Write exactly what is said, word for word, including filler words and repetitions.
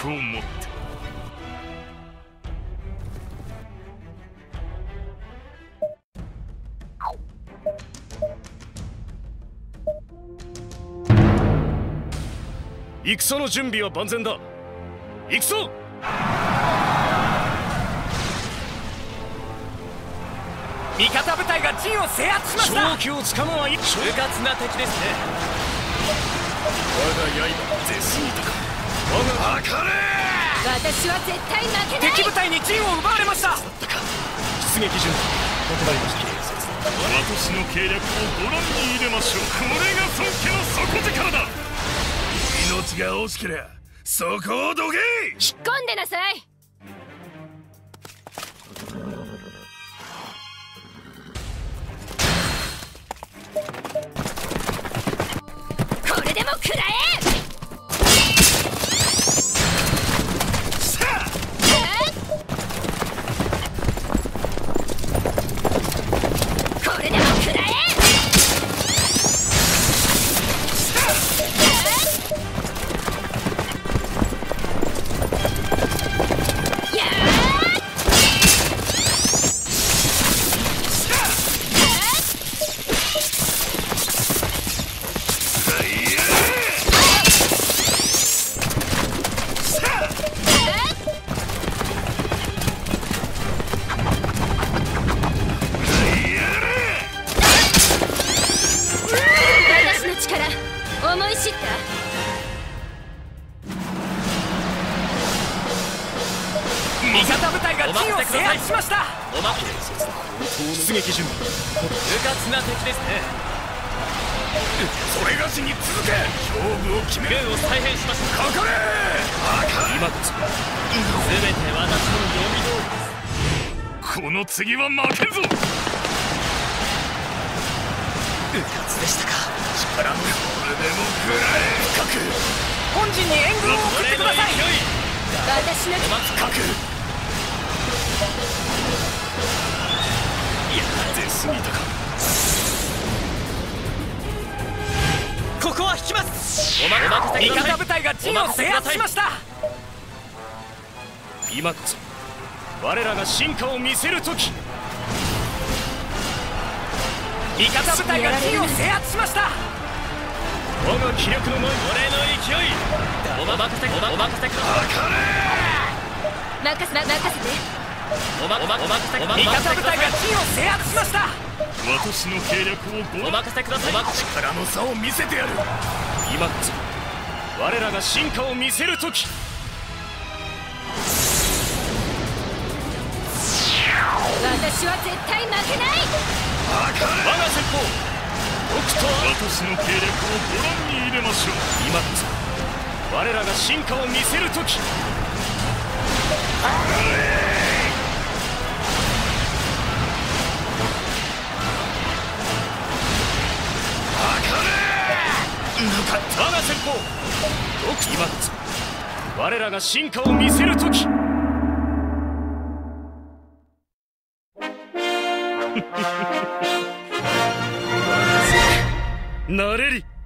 力を持って戦の準備は万全だ。行くぞ。 味方部隊が陣を制圧しました。 勝機をつかむはいい。 うかつな敵ですね。 我が刃出過ぎたか。我がかれ。 私は絶対負けない。 敵部隊に陣を奪われました。 出撃準備整いました。私の計略をご覧に入れましょう。これが孫家の底力だ。命が惜しけりゃそこをどけ。 引っ込んでなさい。これでも食らえ。思い知った。 味方部隊が陣を制圧しました。 おまけ出撃準備。 うかつな敵ですね。 それがしに続け。勝負を決める。 軍を再編しました。 かかれ。今こそ全て私の読み通りです。 この次は負けんぞ。 うかつでしたか。 力のこれでも食らえ。深く本陣に援軍を送ってください。 私の深く。いや出過ぎたか。 ここは引きます。お任せください。味方部隊が陣を制圧しました。 今こそ我らが進化を見せる時。 味方部隊が陣を制圧しました。 我が気力の前。 俺の勢い。お任せお任せください。 任せ任せて。 おまおまお任せ。味方部隊が陣を制圧しました。 私の計略をごお任せください。 力の差を見せてやる。今こそ我らが進化を見せる時。 私は絶対負けない。 我が先鋒ドクター。私の計略をご覧に入れましょう。今こそ我らが進化を見せる時。向かった我が先鋒ドクター。今こそ我らが進化を見せる時。なれり。